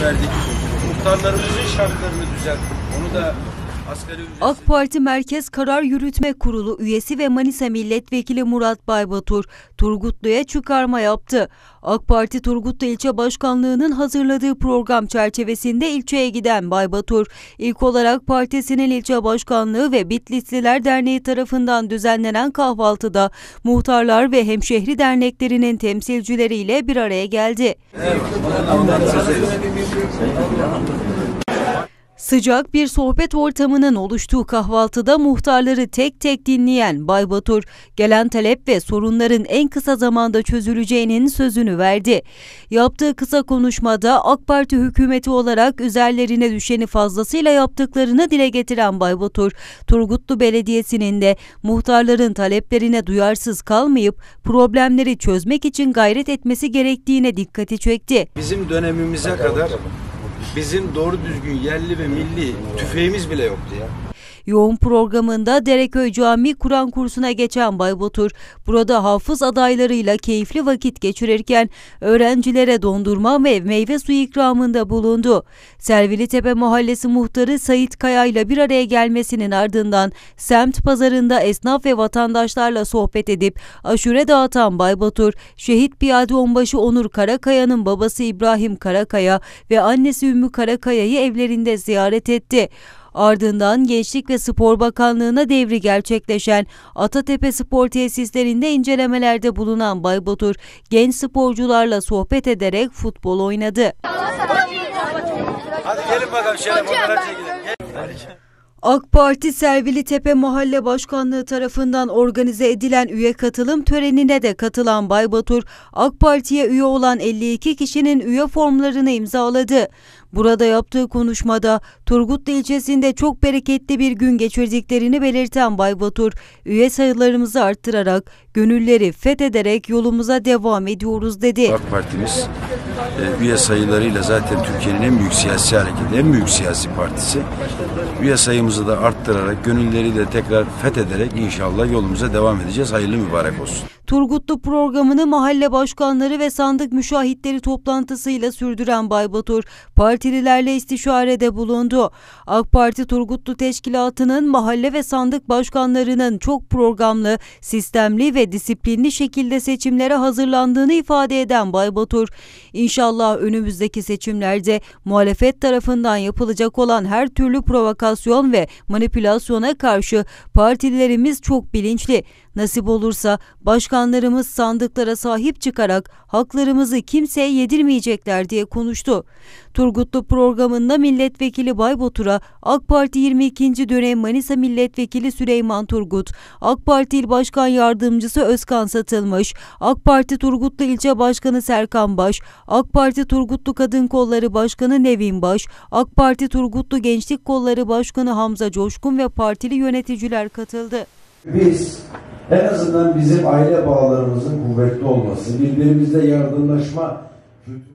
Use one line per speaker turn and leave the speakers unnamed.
verdik. Muhtarlarımızın şartlarını düzelttik. Onu da asgari ücret...
AK Parti Merkez Karar Yürütme Kurulu üyesi ve Manisa Milletvekili Murat Baybatur, Turgutlu'ya çıkarma yaptı. AK Parti Turgutlu İlçe Başkanlığı'nın hazırladığı program çerçevesinde ilçeye giden Baybatur, ilk olarak partisinin ilçe başkanlığı ve Bitlisliler Derneği tarafından düzenlenen kahvaltıda muhtarlar ve hemşehri derneklerinin temsilcileriyle bir araya geldi. Sıcak bir sohbet ortamının oluştuğu kahvaltıda muhtarları tek tek dinleyen Baybatur, gelen talep ve sorunların en kısa zamanda çözüleceğinin sözünü verdi. Yaptığı kısa konuşmada AK Parti hükümeti olarak üzerlerine düşeni fazlasıyla yaptıklarını dile getiren Baybatur, Turgutlu Belediyesi'nin de muhtarların taleplerine duyarsız kalmayıp problemleri çözmek için gayret etmesi gerektiğine dikkati çekti.
Bizim dönemimize kadar bizim doğru düzgün yerli ve milli tüfeğimiz bile yoktu ya.
Yoğun programında Dereköy Camii Kur'an kursuna geçen Baybatur, burada hafız adaylarıyla keyifli vakit geçirirken öğrencilere dondurma ve meyve suyu ikramında bulundu. Servilitepe Mahallesi muhtarı Sait Kaya ile bir araya gelmesinin ardından semt pazarında esnaf ve vatandaşlarla sohbet edip aşure dağıtan Baybatur, Şehit Piyade Onbaşı Onur Karakaya'nın babası İbrahim Karakaya ve annesi Ümmü Karakaya'yı evlerinde ziyaret etti. Ardından Gençlik ve Spor Bakanlığı'na devri gerçekleşen Atatepe Spor Tesislerinde incelemelerde bulunan Baybatur, genç sporcularla sohbet ederek futbol oynadı.
Hadi gelin bakalım şöyle fotoğraf çekelim.
AK Parti Servilitepe Mahalle Başkanlığı tarafından organize edilen üye katılım törenine de katılan Baybatur, AK Parti'ye üye olan 52 kişinin üye formlarını imzaladı. Burada yaptığı konuşmada Turgutlu ilçesinde çok bereketli bir gün geçirdiklerini belirten Baybatur, üye sayılarımızı arttırarak, gönülleri fethederek yolumuza devam ediyoruz dedi.
AK Partimiz üye sayılarıyla zaten Türkiye'nin en büyük siyasi hareketi, en büyük siyasi partisi. Üye sayımızı da arttırarak, gönülleri de tekrar fethederek inşallah yolumuza devam edeceğiz. Hayırlı mübarek olsun.
Turgutlu programını mahalle başkanları ve sandık müşahitleri toplantısıyla sürdüren Baybatur, partililerle istişarede bulundu. AK Parti Turgutlu Teşkilatı'nın mahalle ve sandık başkanlarının çok programlı, sistemli ve disiplinli şekilde seçimlere hazırlandığını ifade eden Baybatur, İnşallah önümüzdeki seçimlerde muhalefet tarafından yapılacak olan her türlü provokasyon ve manipülasyona karşı partililerimiz çok bilinçli. Nasip olursa başkanlarımız sandıklara sahip çıkarak haklarımızı kimseye yedirmeyecekler diye konuştu. Turgutlu programında Milletvekili Baybatur'a AK Parti 22. dönem Manisa Milletvekili Süleyman Turgut, AK Parti İl Başkan Yardımcısı Özkan Satılmış, AK Parti Turgutlu İlçe Başkanı Serkan Baş, AK Parti Turgutlu Kadın Kolları Başkanı Nevin Baş, AK Parti Turgutlu Gençlik Kolları Başkanı Hamza Coşkun ve partili yöneticiler katıldı.
Biz en azından bizim aile bağlarımızın kuvvetli olması, birbirimizle yardımlaşma